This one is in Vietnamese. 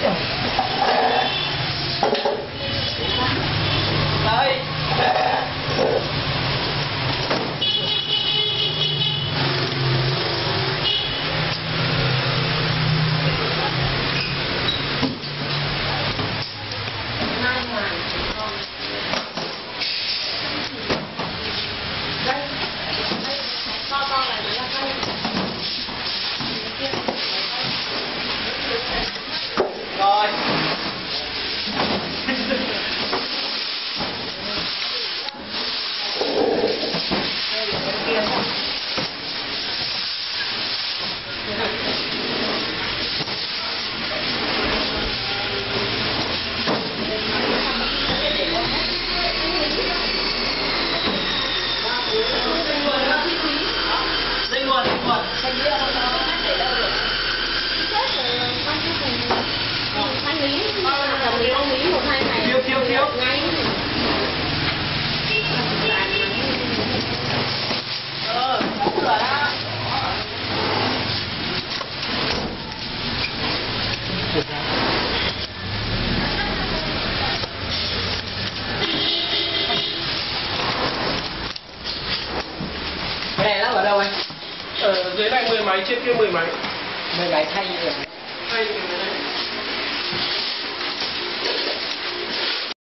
Đây. Rồi. Thiếu ngay. Đúng rồi đó. Cái này nó ở đâu anh? Ở dưới này 10 máy, trên kia 10 máy. 10 máy thay rồi. Thay